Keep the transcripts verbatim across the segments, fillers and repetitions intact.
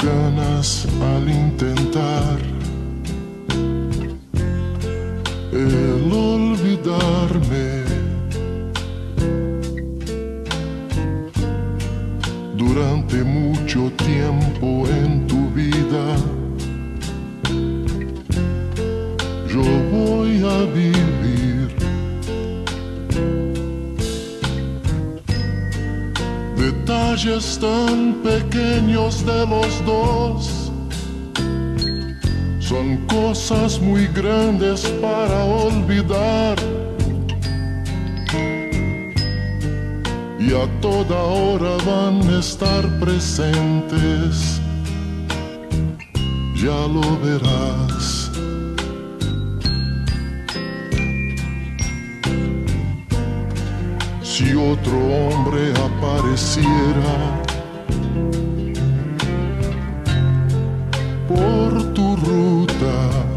ganas al intentar el olvidarme. Durante mucho tiempo en tu vida yo voy a vivir detalles tan pequeños de los dos, son cosas muy grandes para olvidar. Y a toda hora van a estar presentes, ya lo verás. Si otro hombre apareciera por tu ruta,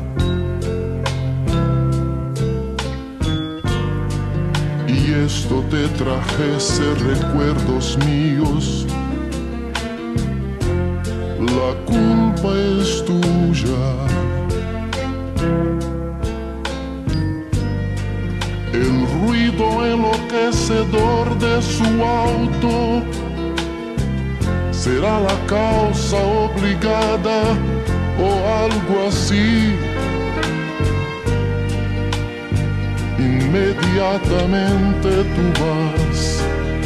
y esto te trajese recuerdos míos, la culpa es tuya. El ruido enloquecedor de su auto será la causa obligada o algo así. Inmediatamente tú vas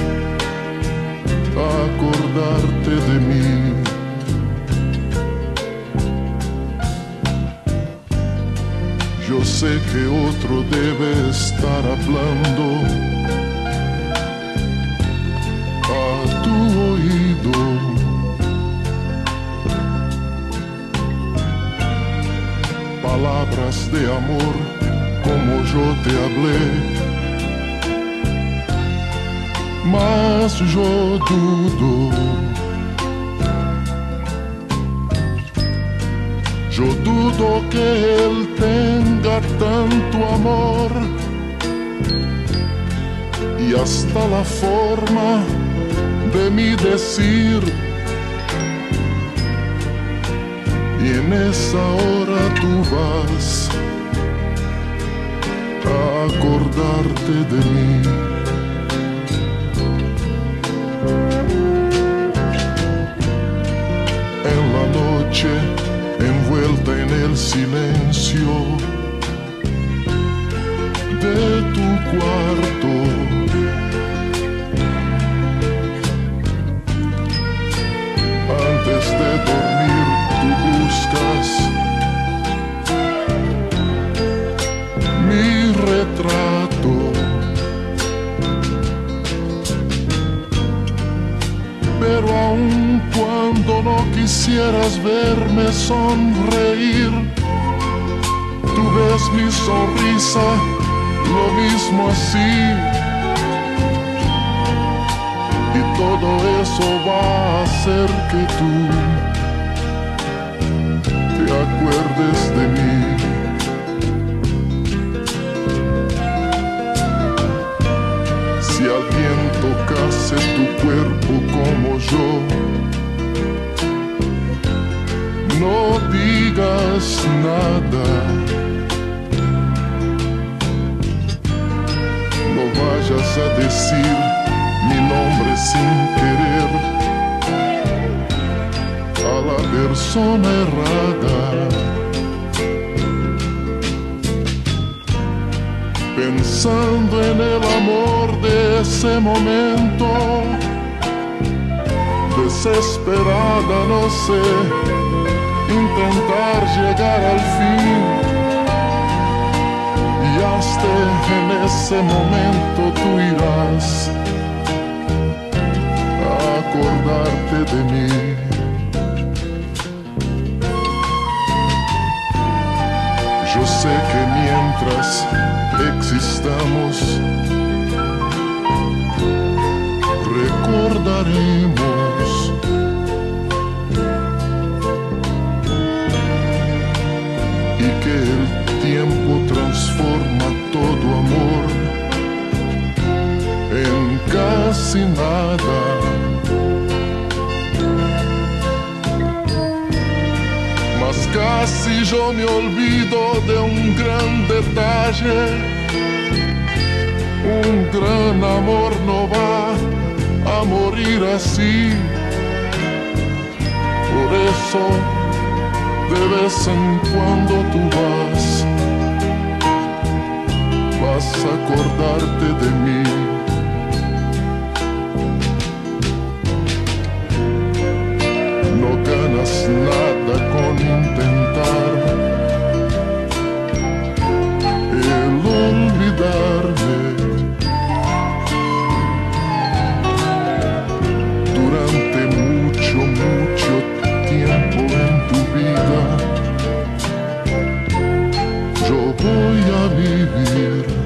a acordarte de mí. Yo sé que otro debe estar hablando a tu oído. Palabras de amor como yo te hablé, mas yo dudo, yo dudo que él tenga tanto amor, y hasta la forma de mi decir, y en esa hora tú vas a acordarte de mí. En la noche, envuelta en el silencio de tu cuarto, antes de dormir tú buscas mi retrato, pero aun cuando no quisieras verme sonreír, tú ves mi sonrisa lo mismo así, y todo eso va a hacer que tú te acuerdes de mí. Si alguien tocase tu cuerpo como yo, no digas nada, no vayas a decir mi nombre sin querer a la persona errada. Pensando en el amor de ese momento, desesperada, no sé, intentar llegar al fin, y hasta en ese momento tú irás a acordarte de mí. Yo sé que mientras existamos, recordaremos y que el tiempo transforma todo amor en casi nada. Si yo me olvido de un gran detalle, un gran amor no va a morir así. Por eso, de vez en cuando tú vas, vas a acordarte de mí. No ganas nada con intentar el olvidarme. Durante mucho, mucho tiempo en tu vida, yo voy a vivir